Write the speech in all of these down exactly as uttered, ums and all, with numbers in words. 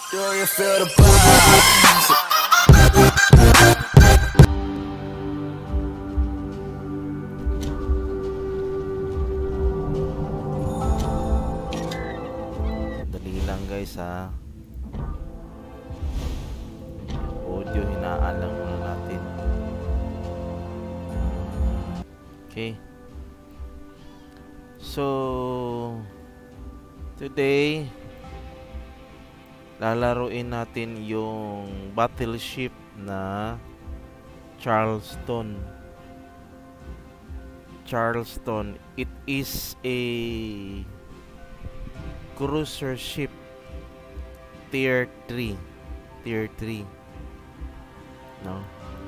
Do you feel the vibes? Dali lang guys ha. Audio hinaan lang muna natin. Okay. So today lalaruin natin yung battleship na Charleston. Charleston. It is a cruiser ship tier three. Tier three. No.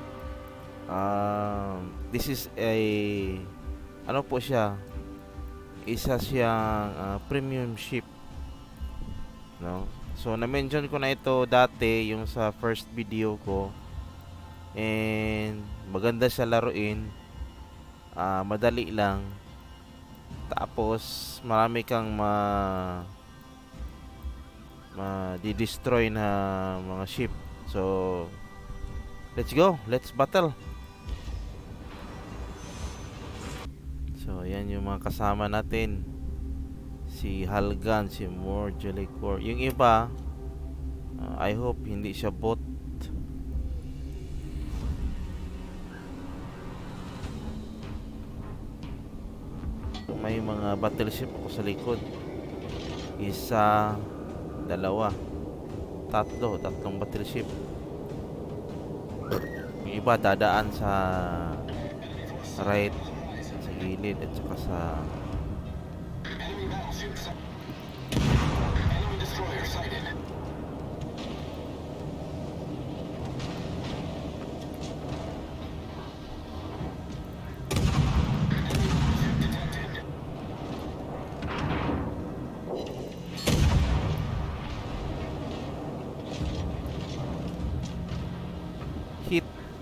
Um, this is a ano po siya? Isa siyang uh, premium ship. No. So na-mention ko na ito dati yung sa first video ko. And maganda siya laruin. Uh, madali lang. Tapos marami kang ma ma-destroy na mga ship. So let's go. Let's battle. So yan yung mga kasama natin. Si Halgan, si Morgelicor. Yung iba, uh, I hope hindi siya bot. May mga battleship ako sa likod. Isa, dalawa, tatlo, tatlong battleship. Yung iba dadaan sa right, sa gilid at saka sa Enemy destroyer sighted. hit.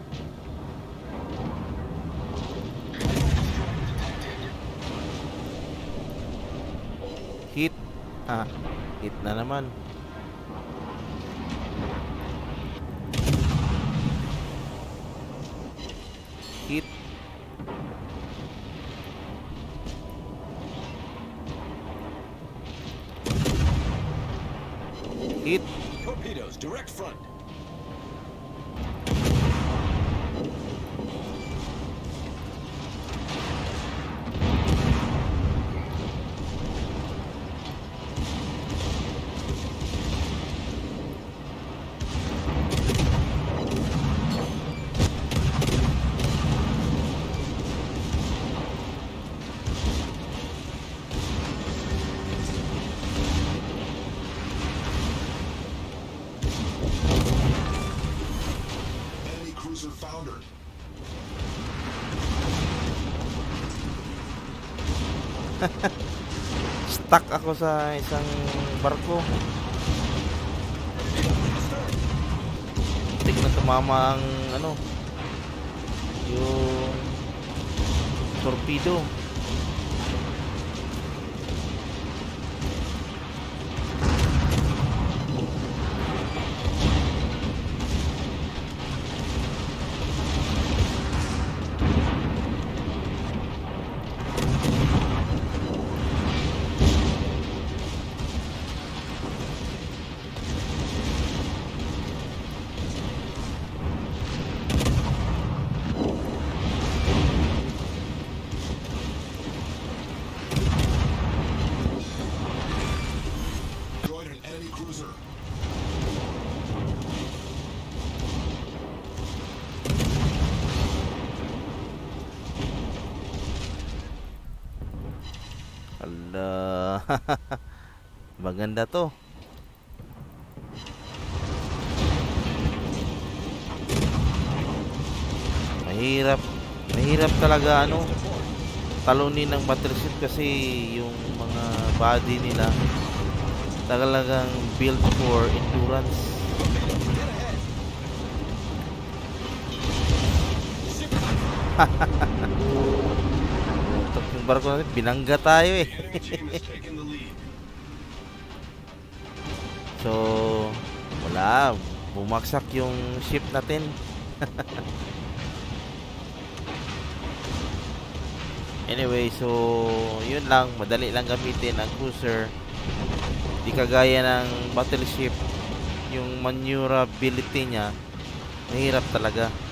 Hit. Ah, hit na naman. Hit. Hit. Torpedoes, direct front. Foundered. Stuck ako sa isang barko. Tik na tumama ang ano, yung torpedo. Ala. Maganda to. Mahirap. Mahirap talaga ano, talunin ng battleship kasi yung mga body nila talagang built for endurance. Yung barko natin, binangga tayo eh. So Wala, bumagsak yung ship natin. Anyway, so yun lang, madali lang gamitin ang cruiser. Di kagaya ng battleship, yung maneuverability niya mahirap talaga.